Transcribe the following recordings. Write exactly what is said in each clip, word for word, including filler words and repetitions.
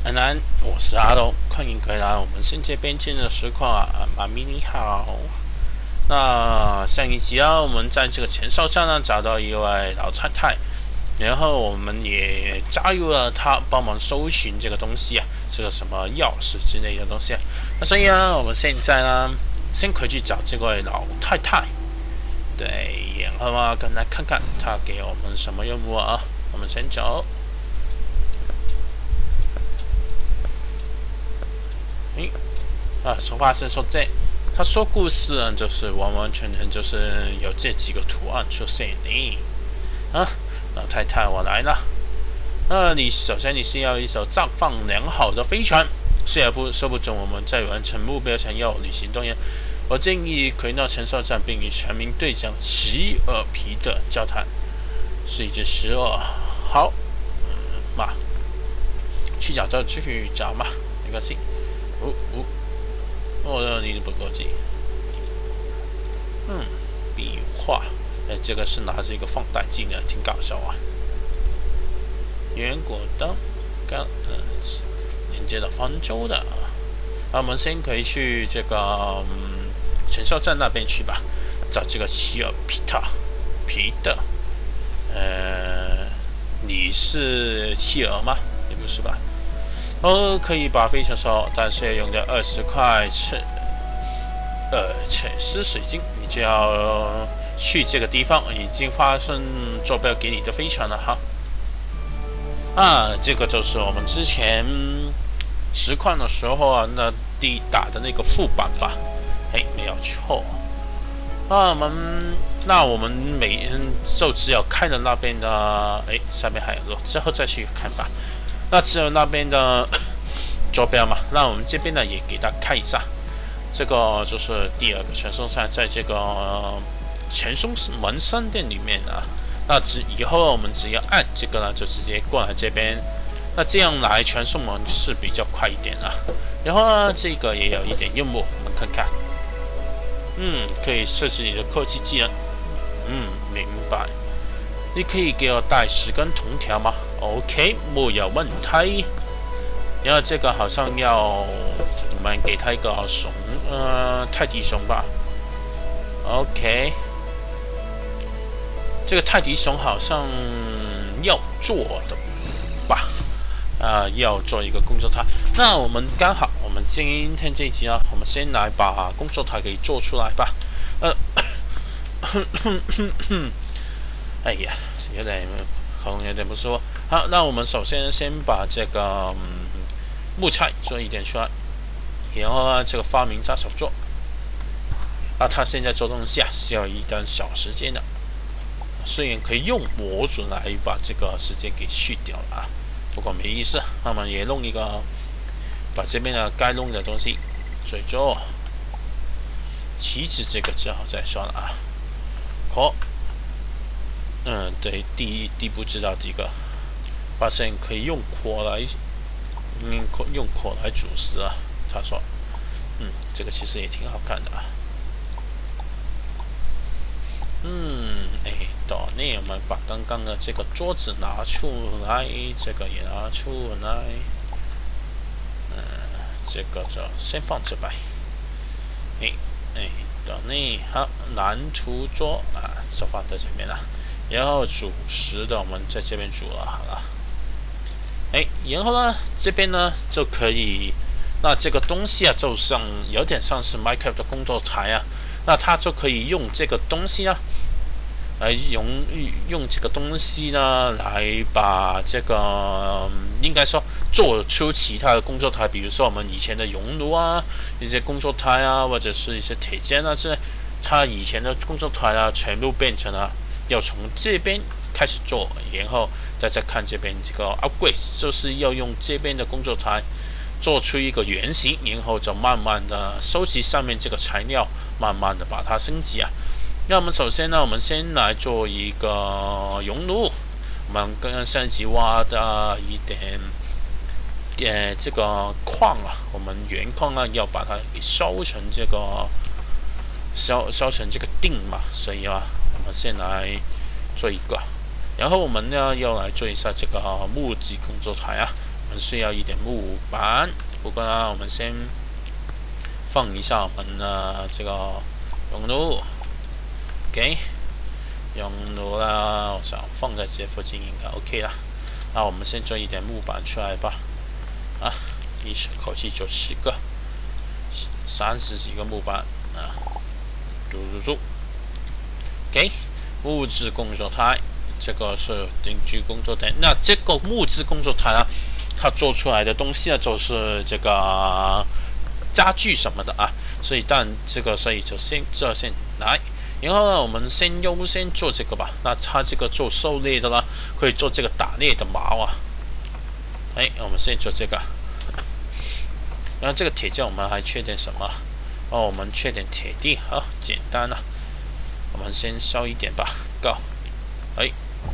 安安，我是阿龙，欢迎回来我们世界边境的实况啊，妈咪你好。那上一集啊，我们在这个前哨站呢找到一位老太太，然后我们也加入了她，帮忙搜寻这个东西啊，这个什么钥匙之类的东西啊。那所以啊，我们现在呢，先回去找这位老太太，对，然后啊，跟来看看她给我们什么任务啊。我们先走。诶，啊，说话是说这，他说故事呢，就是完完全全就是有这几个图案出现的。啊，老太太，我来了。那你首先你是要一艘绽放良好的飞船，虽然不说不准我们在完成目标前要旅行动员，我建议回到前哨站，并与全民队长席尔皮特交谈。是一只十二，好，嗯嘛，去找就去找嘛，没关系。哦哦，哦，你不够急。嗯，壁画，哎，这个是拿着一个放大镜的，挺搞笑啊。圆果灯，跟嗯连接到方舟的。那我们先可以去这个嗯前哨站那边去吧，找这个希尔皮特皮特。呃，你是企鹅吗？你不是吧？哦，可以把飞船收，但是要用掉二十块赤呃浅丝水晶，你就要去这个地方，已经发送坐标给你的飞船了哈。啊，这个就是我们之前实况的时候啊，那地打的那个副版吧？哎，没有错。啊，我们那我们每就只有看了那边的，哎，上面还有路，之后再去看吧。那只有那边的坐标嘛，那我们这边呢也给大家看一下，这个就是第二个传送站，在这个前松门商店里面啊。那只以后我们只要按这个呢，就直接过来这边。那这样来传送门是比较快一点啊。然后呢，这个也有一点任务，我们看看。嗯，可以设置你的科技技能。嗯，明白。你可以给我带十根铜条吗 ？OK， 没有问题。然后这个好像要我们给他一个熊，呃，泰迪熊吧。OK， 这个泰迪熊好像要做的吧？啊、呃，要做一个工作台。那我们刚好，我们今天这一集啊，我们先来把工作台给做出来吧。呃。哎呀，有点喉咙有点不舒服。好，那我们首先先把这个、嗯、木材做一点出来，然后呢，这个发明扎手做。啊，他现在做东西啊，需要一段小时间的。虽然可以用模组来把这个时间给去掉了啊，不过没意思。那么也弄一个，把这边的该弄的东西做做。旗子这个之后再说了啊。好。嗯，对，第一第一步知道这个，发现可以用火来，嗯，用火来煮食啊。他说，嗯，这个其实也挺好看的啊。嗯，哎，到那我们把刚刚的这个桌子拿出来，这个也拿出来。嗯，这个就先放这吧。哎哎，到那好，蓝图桌啊，就放在这边了。然后主食的我们在这边煮了，好了。哎，然后呢，这边呢就可以，那这个东西啊，就像有点像是 Minecraft 的工作台啊，那它就可以用这个东西啊，来用用这个东西呢，来把这个、嗯、应该说做出其他的工作台，比如说我们以前的熔炉啊，一些工作台啊，或者是一些铁件啊，这它以前的工作台啊，全部变成了。要从这边开始做，然后大家看这边这个 upgrade， 就是要用这边的工作台做出一个原型，然后就慢慢的收集上面这个材料，慢慢的把它升级啊。那我们首先呢，我们先来做一个熔炉，我们刚刚上集挖的一点，呃，这个矿啊，我们原矿呢要把它给烧成这个烧烧成这个锭嘛，所以啊。我们先来做一个，然后我们呢要来做一下这个木质工作台啊， 我们需要一点木板，不过呢，我们先放一下我们的这个熔炉 ，OK， 熔炉呢，我想放在这附近应该 OK 了。那我们先做一点木板出来吧，啊，一口气做十个，三十几个木板啊，嘟嘟嘟 ，OK， 木质工作台，这个是定居工作台。那这个木质工作台呢，它做出来的东西呢，就是这个家具什么的啊，所以但这个所以就先这先来。然后呢，我们先优先做这个吧。那它这个做狩猎的啦，可以做这个打猎的矛啊。哎，我们先做这个。然后这个铁匠我们还缺点什么？哦，我们缺点铁地，好简单啊。我们先烧一点吧，够。哎，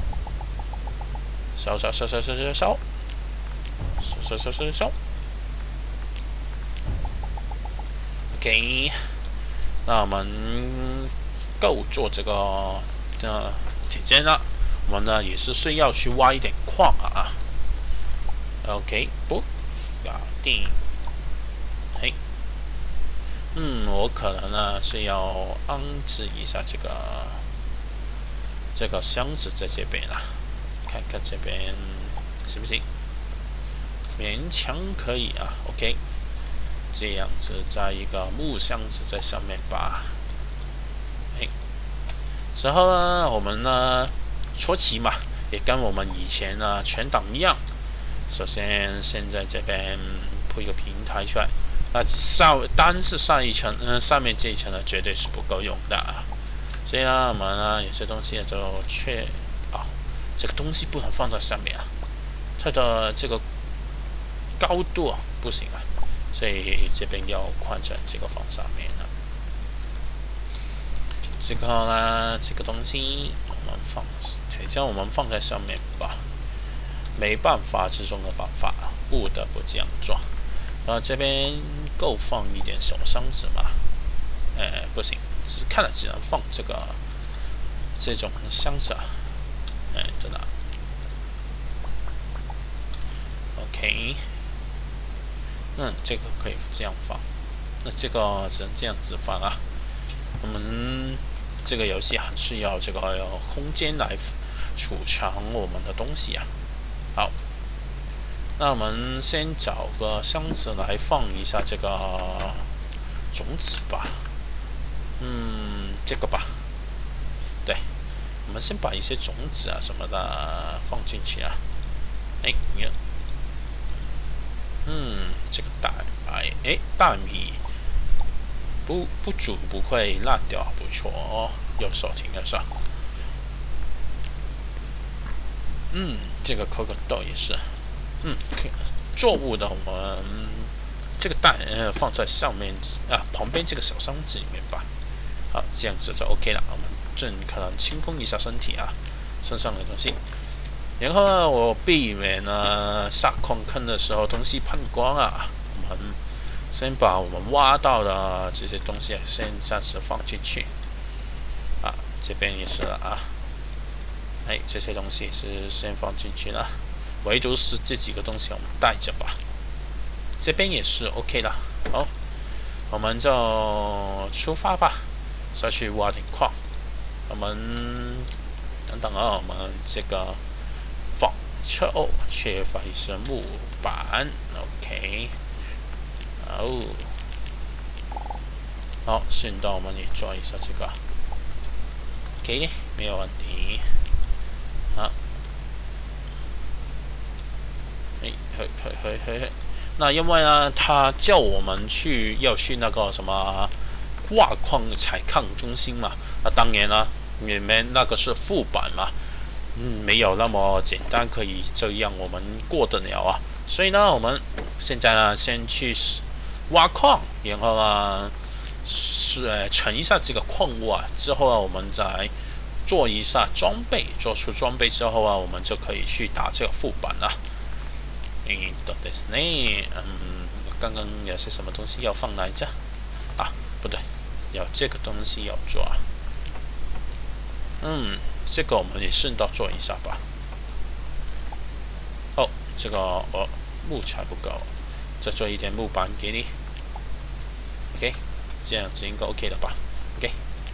烧烧烧烧烧烧烧，烧烧烧烧烧。OK， 那我们。够做这个的铁件了，我们呢也是需要去挖一点矿啊。OK， 不，搞定。嘿，嗯，我可能呢是要安置一下这个这个箱子在这边啦，看看这边行不行？勉强可以啊。OK， 这样子在一个木箱子在上面吧。哎，之后呢，我们呢，初期嘛，也跟我们以前呢全档一样。首先，先在这边铺一个平台出来。那上单是上一层，嗯、呃，上面这一层呢，绝对是不够用的啊。所以呢，我们呢有些东西就确啊、哦，这个东西不能放在上面啊，它的这个高度啊不行啊，所以这边要换成这个放上面了。这个呢，这个东西我们放，铁匠我们放在上面吧，没办法之中的办法，不得不这样做。然后这边够放一点小箱子嘛？呃，不行，只看了只能放这个这种箱子啊。哎，真的。OK， 嗯，这个可以这样放，那这个只能这样子放啊。我们这个游戏很需要这个空间来储藏我们的东西啊。好，那我们先找个箱子来放一下这个种子吧。嗯，这个吧。对，我们先把一些种子啊什么的放进去啊。哎，你，嗯，这个大白，哎，大米。不不煮不会烂掉，不错哦。右手停右手。嗯，这个可可豆也是。嗯，作物的我们这个蛋呃放在上面啊旁边这个小箱子里面吧。好，这样子就 OK 了。我们尽可能清空一下身体啊，身上的东西。然后呢，我避免呢下矿坑的时候东西喷光啊。我们先把我们挖到的这些东西先暂时放进去，啊，这边也是了啊，哎，这些东西是先放进去了，唯独是这几个东西我们带着吧，这边也是 OK 了，好，我们就出发吧，再去挖点矿，我们等等啊，我们这个纺车哦，缺乏一些木板 ，OK。哦，好，现在我们也做一下这个 ，OK， 没有问题。好，哎，嘿嘿嘿嘿嘿。那因为呢，他叫我们去要去那个什么挖矿采矿中心嘛，那当然了，里面那个是副本嘛，嗯，没有那么简单可以这样我们过得了啊。所以呢，我们现在呢，先去挖矿，然后呢，是呃存一下这个矿物啊，之后呢，我们再做一下装备，做出装备之后啊，我们就可以去打这个副本了。嗯，对ですね。嗯，刚刚有些什么东西要放来着？啊，不对，有这个东西要做啊。嗯，这个我们也顺道做一下吧。哦，这个我木材不够，再做一点木板给你。OK， 这样子应该 OK 了吧 ？OK。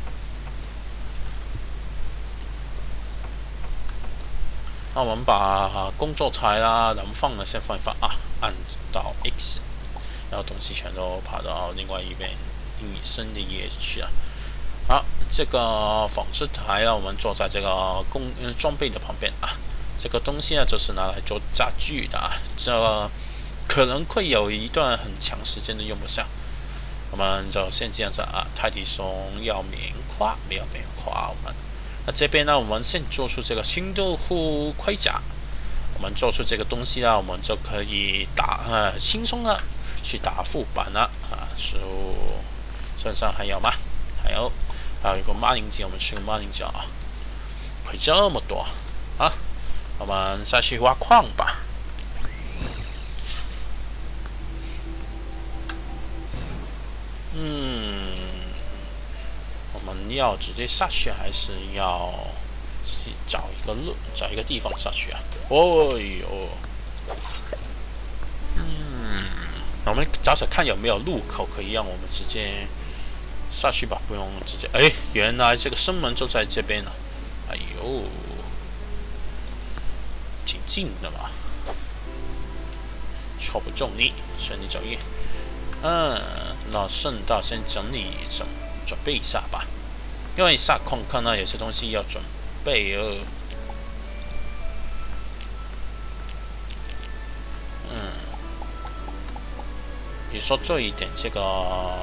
那我们把工作材啦、能放的先放一放啊，按到 X， 然后东西全都爬到另外一边新的页去了。好，这个纺织台呢，我们做在这个工呃装备的旁边啊。这个东西呢，就是拿来做家具的啊，这可能会有一段很长时间都用不上。我们就先这样子啊，泰迪熊要棉花，没有棉花，我们那这边呢，我们先做出这个新豆腐盔甲。我们做出这个东西呢，我们就可以打呃轻松的去打副板了啊。食物身上还有吗？还有还有一个马铃薯，我们吃个马铃薯啊，亏这么多啊！我们下去挖矿吧。嗯，我们要直接下去，还是要找一个路，找一个地方下去啊？哦呦，嗯，我们找找看有没有路口可以让我们直接下去吧，不用直接。哎，原来这个生门就在这边了。哎呦，挺近的嘛。错不中你，顺利走运。嗯，那顺道先整理整准备一下吧，因为下矿坑呢有些东西要准备哦。嗯，比如说做一点这个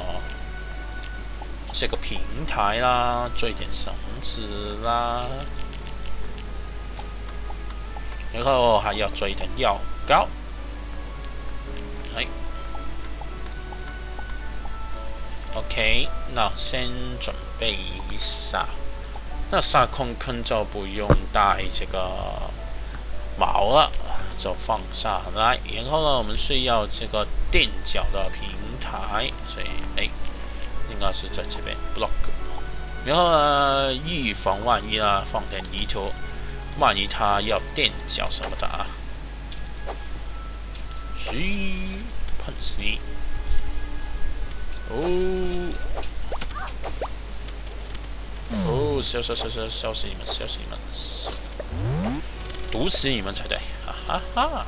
这个平台啦，做一点绳子啦，然后还要做一点药膏。哎。OK， 那先准备一下。那下矿坑就不用带这个锚了，就放下来。然后呢，我们需要这个垫脚的平台，所以哎，应该是在这边 block。然后呢，预防万一啦，放点泥土，万一它要垫脚什么的啊，嘘，碰死你！哦，哦，笑笑笑笑笑死你们，笑死你们，毒死你们才对，哈哈哈！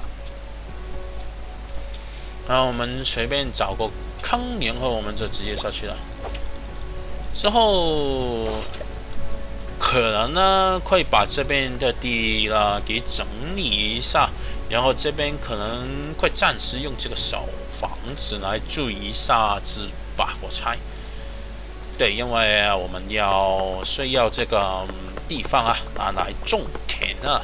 然后我们随便找个坑，然后我们就直接下去了。之后可能呢会把这边的地啦给整理一下，然后这边可能会暂时用这个小房子来住一下子吧，我猜。对，因为我们要需要这个地方啊，拿来种田啊。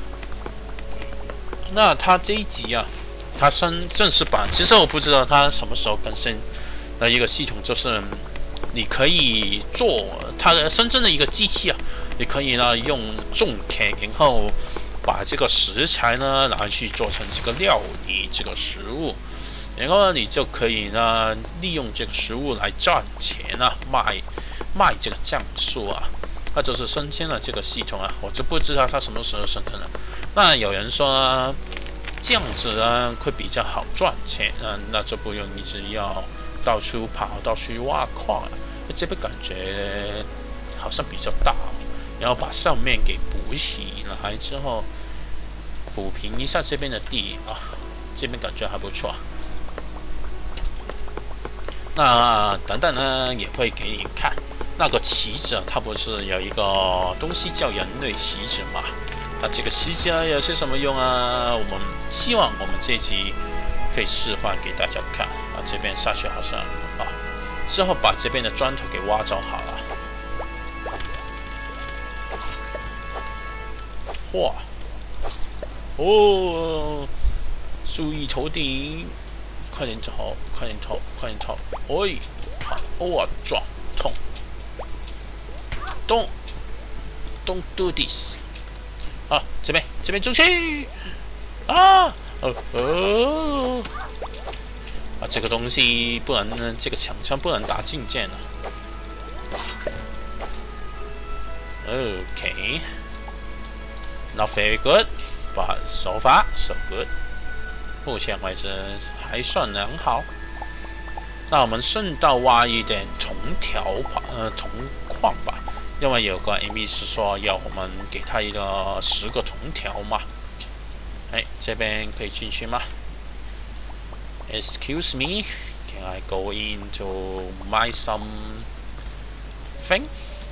那它这一集啊，它升正式版，其实我不知道它什么时候更新的一个系统，就是你可以做它的深圳的一个机器啊，你可以呢用种田，然后把这个食材呢拿去做成这个料理这个食物。然后呢，你就可以呢利用这个食物来赚钱啊，卖卖这个酱素啊，那就是升迁了这个系统啊，我就不知道它什么时候生成了。那有人说呢，这样子呢会比较好赚钱，嗯，那就不用一直要到处跑，到处挖矿了。这边感觉好像比较大，然后把上面给补起来之后，补平一下这边的地啊，这边感觉还不错。那等等呢，也会给你看那个棋子，它不是有一个东西叫人类棋子嘛？那这个棋子有些什么用啊？我们希望我们这集可以示范给大家看啊。这边下去好像啊，之后把这边的砖头给挖走好了。哇！哦，注意头顶。快点走，快点投，快点投！哎，哇，撞痛 ！Don't don't do this！ 啊，这边这边出去！啊，哦哦！啊，这个东西不能，这个墙上不能打进键了。OK，not very good，but so far so good。 目前为止还算很好。那我们顺道挖一点铜条吧，呃，铜矿吧，因为有个 M V 是说要我们给他一个十个铜条嘛。哎，这边可以进去吗 ？Excuse me, can I go in to buy some thing？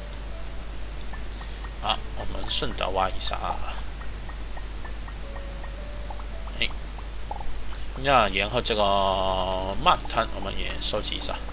好，我们顺道挖一下。哎，那然后这个慢滩我们也收集一下。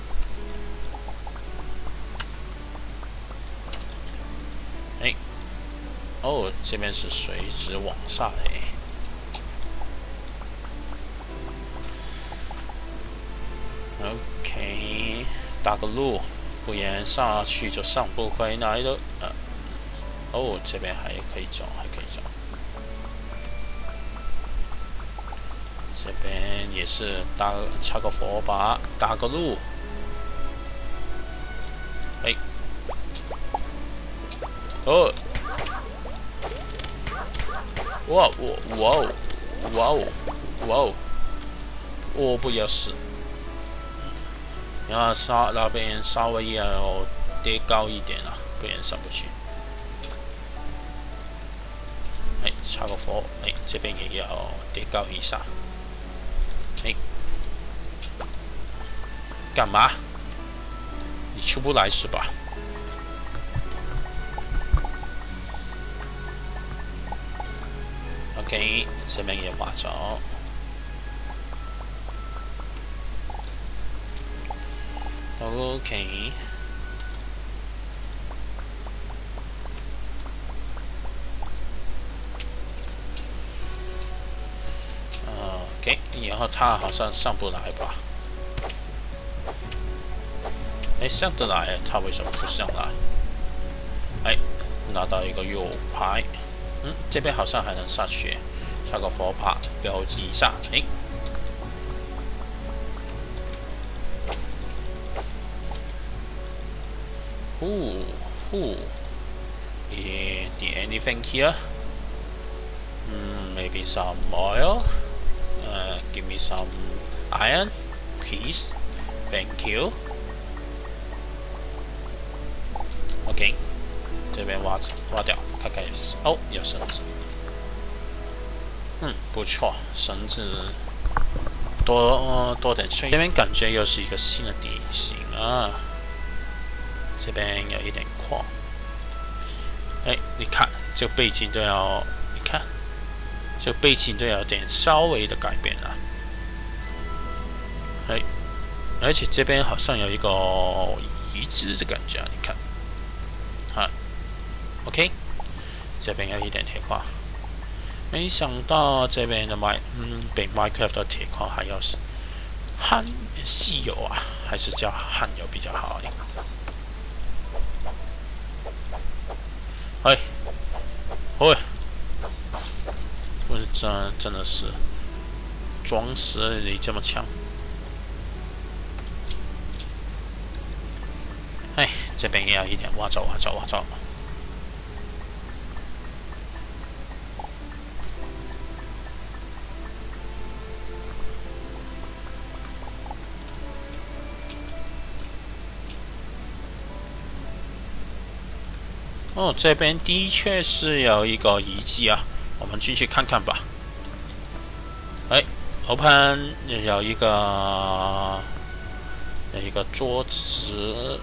哎，哦，这边是垂直往下的。OK， 打个路，不然下去就上不回来了。呃，哦，这边还可以走，还可以走。这边也是搭插个火把，打个路。哎，哦，哇我哇哦哇哦哇哦，我不要死！然后稍那边稍微要叠高一点啊，不然上不去。哎，插个火，哎，这边也要叠高一下。哎，干嘛？你出不来是吧 ？OK， 这边也挖走。OK。OK， 然后他好像上不来吧？哎，上得来，他为什么不上来？哎，拿到一个右牌。嗯，这边好像还能下去，下个佛牌标记一下。哎。Ooh, ooh. Yeah, anything here? Mm, maybe some oil. Uh, give me some iron, please. Thank you. OK， 这边挖挖掉，看看有什么。哦，有绳子。嗯，不错，绳子多、呃、多点碎。这边感觉又是一个新的地形啊。这边有一点矿。哎，你看这个背景都要，你看这个背景都有点稍微的改变了。哎，而且这边好像有一个遗址的感觉，你看。啊 ，OK， 这边有一点铁矿。没想到这边的麦，嗯，比 Minecraft 的铁矿还要是焊稀有啊，还是叫焊油比较好一点。哎，喂，我真真的是装死你这么强！哎，这边也要一点挖走挖走挖走。哦，这边的确是有一个遗迹啊，我们进去看看吧。哎 ，open 有一个有一个桌子。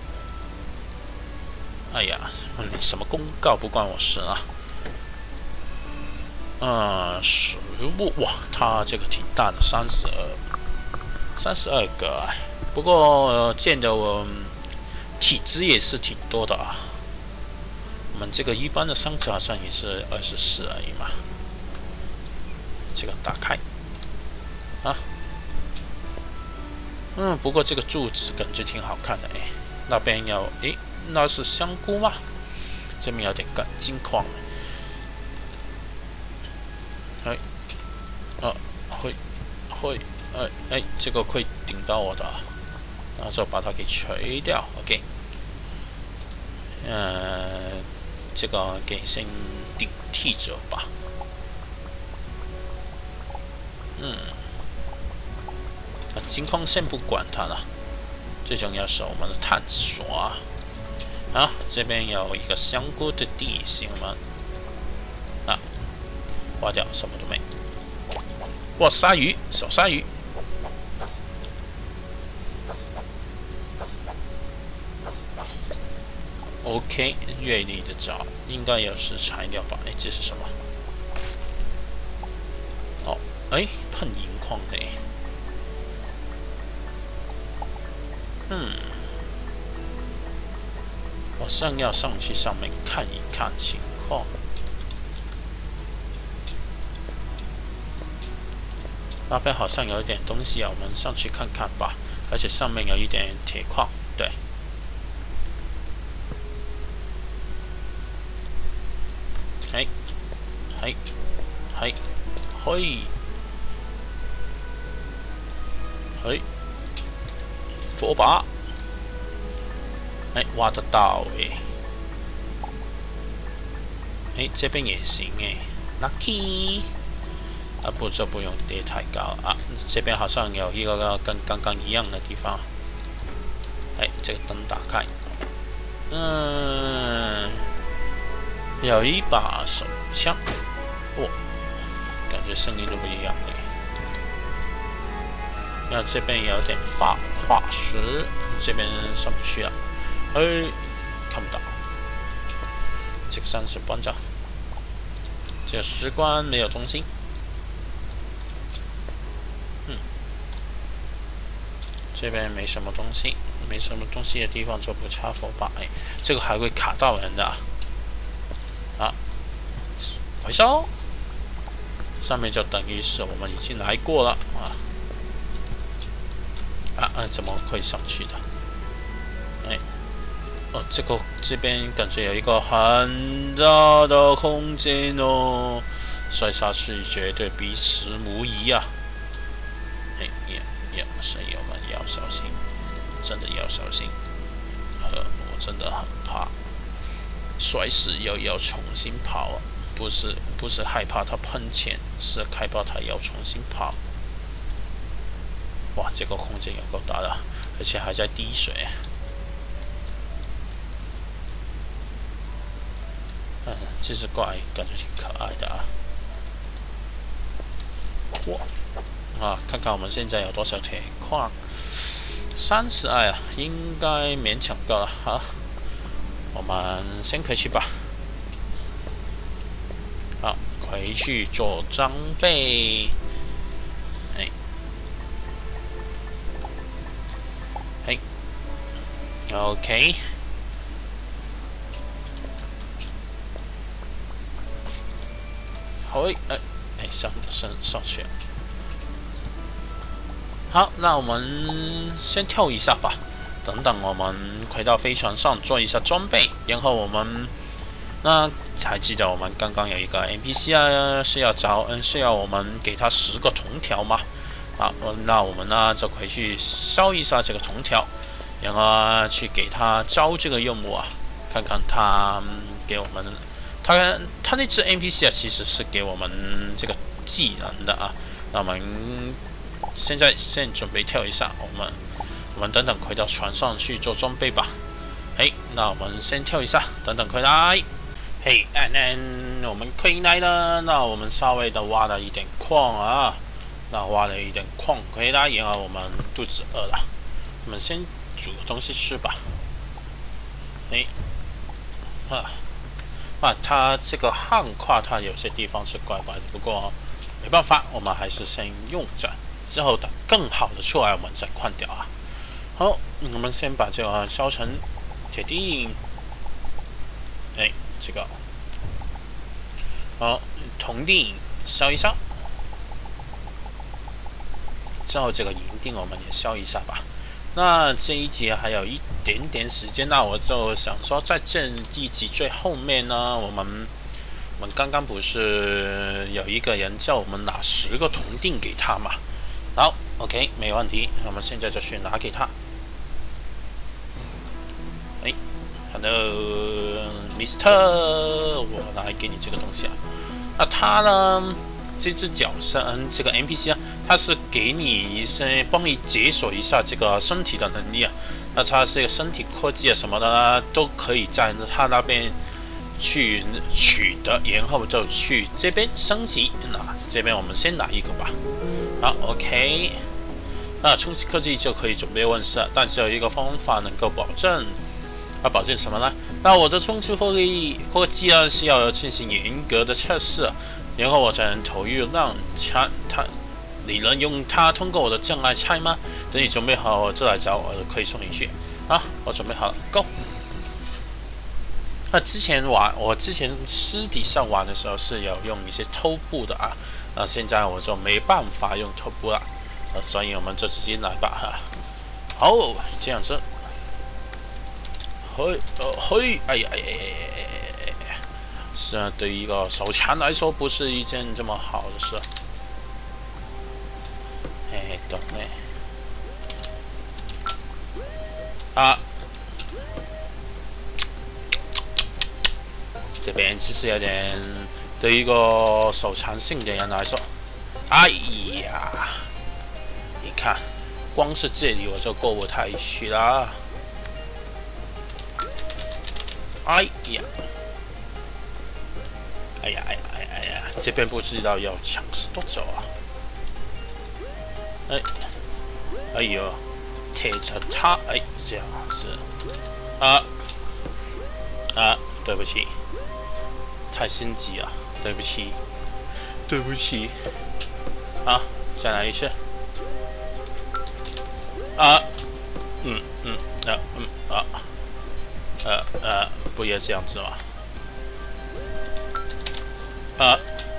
哎呀，你什么公告不关我事啊？嗯，食物哇，它这个挺大的，三十二，三十二个。不过、呃、见的我、嗯、体积也是挺多的啊。我们这个一般的箱子好像也是二十四而已嘛。这个打开，啊，嗯，不过这个柱子感觉挺好看的哎。那边有，诶，那是香菇吗？这边有点干金矿。哎，啊，会会，哎哎，这个会顶到我的，然后就把它给除掉 ，OK。呃。这个给先顶替着吧。 嗯，啊，金矿先不管它了，最重要是我们的探索啊。好，这边有一个香菇的地形，我们啊挖掉，什么都没。哇，鲨鱼，小鲨鱼。 OK， 锐利的爪应该也是材料吧？哎，这是什么？哦，哎，喷银矿的。嗯，好像要上去上面看一看情况。那边好像有一点东西啊，我们上去看看吧。而且上面有一点铁矿，对。 嘿，嘿，嘿，嘿，嘿，火把，哎，挖得到哎，哎，这边也行哎 ，lucky， 啊不，这不用叠太高啊，这边好像有一个跟刚刚一样的地方，哎，这个灯打开，嗯。 有一把手枪，哇，感觉声音都不一样哎。那这边有点化化石，这边上不去了，哎，看不到。这个山是关着，这个石棺没有东西。嗯，这边没什么东西，没什么东西的地方就不插佛把，哎，这个还会卡到人的。 啊，回收，上面就等于是我们已经来过了啊。啊啊，怎么可以上去的？哎，哦，这个这边感觉有一个很大的空间哦，摔下去绝对比石无疑啊！哎呀呀，所以我们要小心，真的要小心。呃，我真的很怕。 摔死又要重新跑啊！不是不是害怕它喷钱，是害怕它要重新跑。哇，这个空间有够大的，而且还在滴水。嗯，这只怪感觉挺可爱的啊！哇啊，看看我们现在有多少铁矿？三十二啊，应该勉强够了啊。 我们先回去吧。好，回去做装备。哎，哎 ，OK。好，哎，哎，上上上去了。好，那我们先跳一下吧。 等等，我们回到飞船上做一下装备，然后我们那还记得我们刚刚有一个 N P C 啊，是要找嗯是要我们给他十个铜条嘛？好，那我们呢就回去烧一下这个铜条，然后去给他招这个任务啊，看看他、嗯、给我们他他那只 N P C 啊，其实是给我们这个技能的啊。那我们现在先准备跳一下，我们。 我们等等回到船上去做装备吧。哎，那我们先跳一下，等等回来。嘿，哎，那我们回来了。那我们稍微的挖了一点矿啊，那挖了一点矿回来，然后我们肚子饿了，我们先煮个东西吃吧。哎，啊啊，它这个焊块它有些地方是怪怪的，不过没办法，我们还是先用着，之后等更好的出来，我们再换掉啊。 好，我们先把这个烧成铁锭。哎，这个好，铜锭烧一烧。之后这个银锭我们也烧一下吧。那这一集还有一点点时间，那我就想说，在这一集最后面呢，我们我们刚刚不是有一个人叫我们拿十个铜锭给他嘛？好 ，OK， 没问题，我们现在就去拿给他。 哎 ，Hello，Mister， 我来给你这个东西啊。那他呢？这只角色，嗯，这个 N P C 啊， 它是给你一些帮你解锁一下这个身体的能力啊。那它这个身体科技啊什么的呢，都可以在它那边去取得，然后就去这边升级。那这边我们先来一个吧。好 ，OK。那冲击科技就可以准备问世了，但是有一个方法能够保证。啊，保证什么呢？那我的冲击科技科技呢是要进行严格的测试，然后我才能投入让它它，你能用它通过我的障碍猜吗？等你准备好，我再来找我，可以送你去。好，我准备好了 ，Go。那之前玩，我之前私底下玩的时候是有用一些偷步的啊，那现在我就没办法用偷步了，呃，所以我们就直接来吧哈。好，这样子。嘿，呃，嘿，哎呀，哎呀，哎呀，是啊，对于一个手残来说，不是一件这么好的事。哎，懂嘞。啊，这边其实有点，对于一个手残性的人来说，哎呀，你看，光是这里我就过不太去了。哎呀，哎呀，哎呀，哎呀，哎呀，这边不知道要强势多久啊！哎，哎呦，贴着他，哎，这样子，啊啊，对不起，太心急了，对不起，对不起，啊，再来一次，啊，嗯嗯，啊嗯啊。呃呃，不也这样子吗？啊，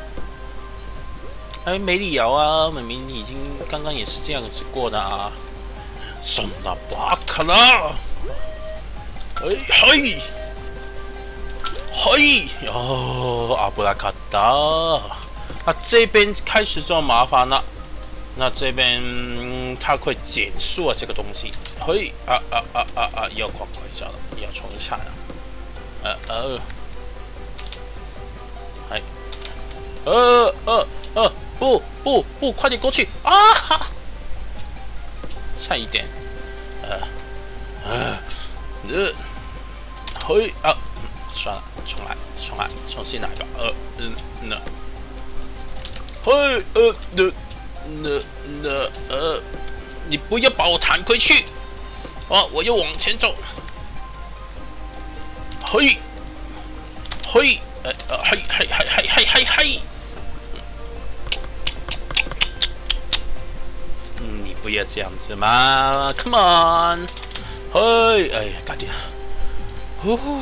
哎，没理由啊，明明已经刚刚也是这样子过的啊。什么巴卡拉？哎嘿，嘿，哦，阿布拉卡达，啊，这边开始就麻烦了。那这边、嗯、它会减速啊，这个东西，嘿，啊啊啊啊啊，要狂快下了，要冲一下了，呃呃，哎，呃呃呃，不不不，快点过去啊！哈，差一点，呃呃呃，嘿啊，算了，重来，重来，重新来吧，呃嗯那，嘿呃那。那那呃，你不要把我弹回去！啊，我要往前走。嘿，嘿，呃呃，嘿嘿嘿嘿嘿嘿嘿。嗯，你不要这样子嘛 ！Come on， 嘿，哎呀，搞定了。呼呼，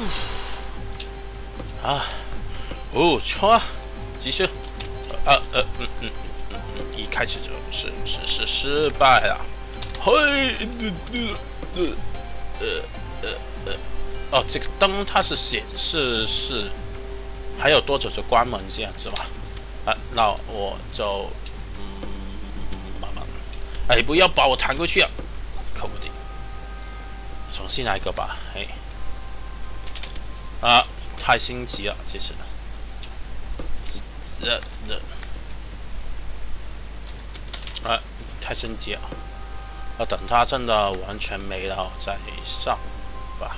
啊，哦，冲啊，继续。啊呃嗯嗯。一开始就是是是失败了，嘿，呃呃呃呃，哦，这个灯它是显示是还有多久就关门这样子嘛？啊，那我就嗯慢慢，哎，不要把我弹过去啊，可不得，重新来一个吧，嘿，啊，太心急了，这次，这这。啊，太升级了！要等它真的完全没了再上吧。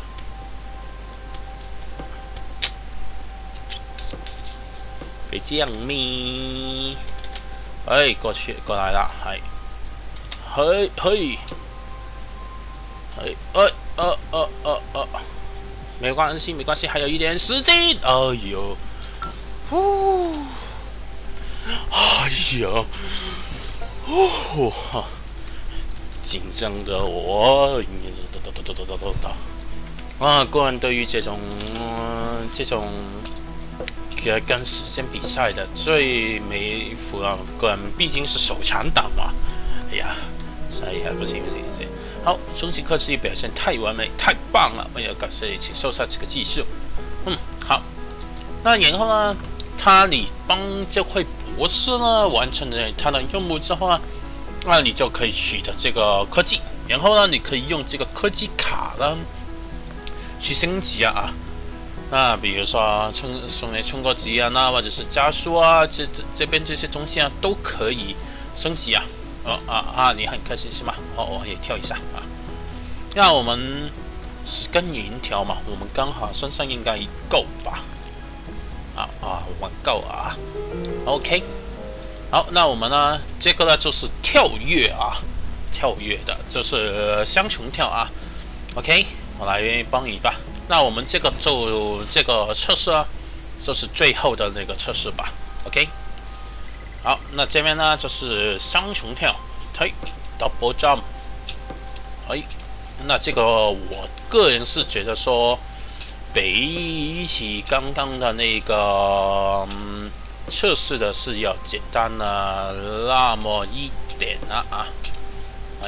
别这样咪！哎，过去过来了，嘿，嘿嘿，嘿，哎，呃呃呃呃，没关系没关系，还有一点时间。哎呦，呼，哎呀！哦，紧张的我，啊，个人对于这种、嗯、这种跟跟时间比赛的最没符啊，个人毕竟是手残党嘛。哎呀，所以还不行不行不行。好，冲击科技表现太完美，太棒了！我要感谢你，请收下这个技术。嗯，好。那然后呢，他你帮这会。博士呢完成了他的任务之后呢，那你就可以取得这个科技，然后呢，你可以用这个科技卡呢去升级啊啊，那比如说冲送来冲过级啊，那或者是加速啊，这这这边这些东西啊都可以升级啊。 哦啊啊！你很开心是吗？哦，我也跳一下啊。那我们十根银条嘛，我们刚好身上应该够吧？啊啊，我们够啊。OK， 好，那我们呢？这个呢就是跳跃啊，跳跃的，就是双重跳啊。OK， 我来帮你吧。那我们这个就这个测试啊，就是最后的那个测试吧。OK， 好，那这边呢就是双重跳，推 double jump， 哎。那这个我个人是觉得说，比起刚刚的那个、嗯、测试的是要简单了那么一点了啊！哎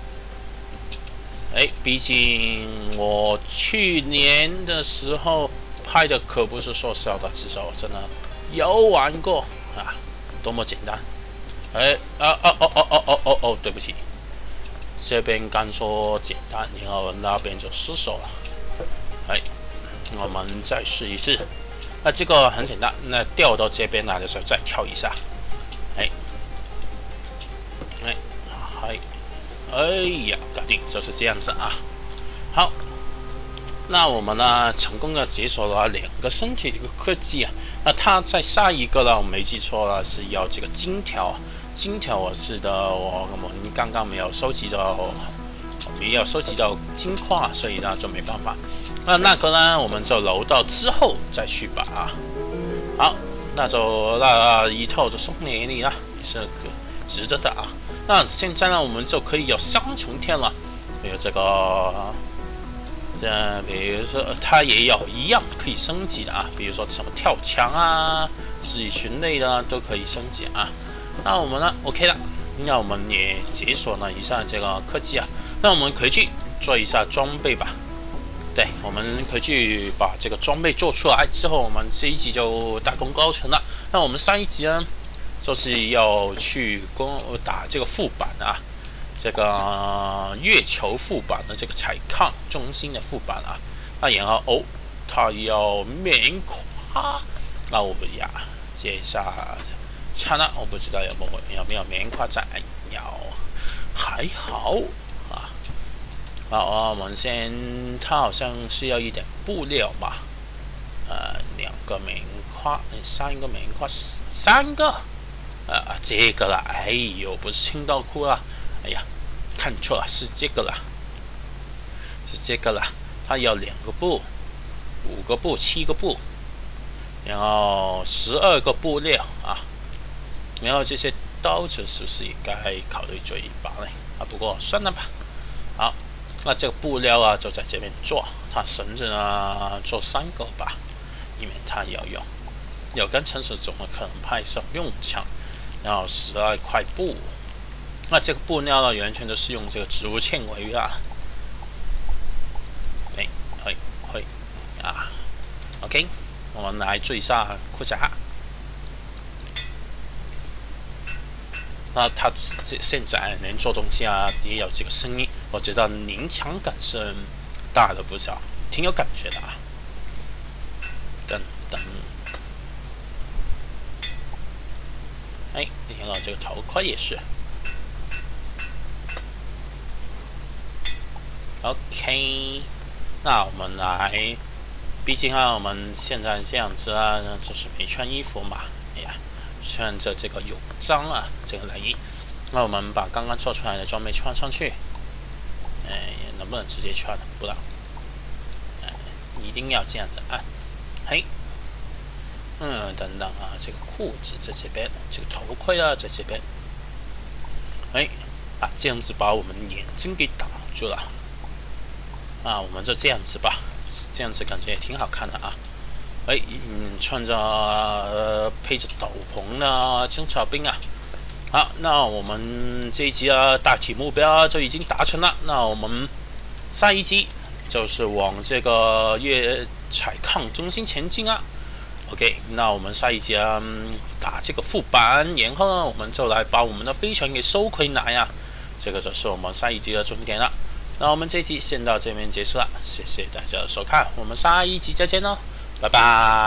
哎，毕竟我去年的时候拍的可不是说笑的，至少我真的有玩过啊，多么简单！哎啊啊哦哦哦哦哦哦，对不起。这边刚说简单，然后那边就失手了。哎，我们再试一次。那这个很简单，那掉到这边来的时候再跳一下。哎，哎，哎，哎呀，搞定，就是这样子啊。好，那我们呢成功的解锁了两个身体的一个科技啊。那它在下一个呢，我没记错了，是要这个金条。金条我记得我我们刚刚没有收集到，没有收集到金矿，所以呢就没办法。那那个呢，我们就留到之后再去吧啊。好，那就那一套就送给你了，是可值得的啊。那现在呢，我们就可以有双重跳了，比如这个，这比如说它也有一样可以升级的啊，比如说什么跳墙啊、自群类的都可以升级啊。那我们呢 ，OK 了。那我们也解锁了一下这个科技啊。那我们可以去做一下装备吧。对，我们可以去把这个装备做出来之后，我们这一集就大功告成了。那我们上一集呢，就是要去攻打这个副bản啊，这个月球副bản的这个采矿中心的副bản啊。那然后哦，它要棉花，那我们呀，接下来。看了，我不知道有没有有没有棉花在，有，还好啊。好，我们先，它好像是要一点布料吧，呃，两个棉花，三个棉花，三个，呃，这个啦，哎呦，不是清道夫啦，哎呀，看错了，是这个啦，是这个啦，它要两个布，五个布，七个布，然后十二个布料啊。然后这些刀子是不是应该考虑做一把呢？啊，不过算了吧。好，那这个布料啊就在这边做，它绳子呢做三个吧，以免它要用。有根成熟种的可能派上用场。然后十二块布，那这个布料呢完全都是用这个植物纤维啊。哎，会会啊 ，OK， 我们来做一下裤甲。那它这现在能做东西啊，也有这个声音，我觉得临场感是大了不少，挺有感觉的啊。等等，哎，然后这个头盔也是。OK， 那我们来，毕竟啊，我们现在这样子啊，就是没穿衣服嘛，哎呀。穿着这个泳装啊，这个内衣，那我们把刚刚做出来的装备穿上去，哎，能不能直接穿？不知道，哎，一定要这样的按，嘿，嗯，等等啊，这个裤子在这边，这个头盔啊在这边，哎，啊，这样子把我们眼睛给挡住了，啊，我们就这样子吧，这样子感觉也挺好看的啊。哎，嗯，穿着呃配着斗篷的中草兵啊，好，那我们这一集啊大体目标就已经达成了。那我们下一集就是往这个月采矿中心前进啊。OK， 那我们下一集啊打这个副bản，然后呢我们就来把我们的飞船给收回来啊。这个就是我们下一集的重点了。那我们这一集先到这边结束了，谢谢大家的收看，我们下一集再见喽。拜拜。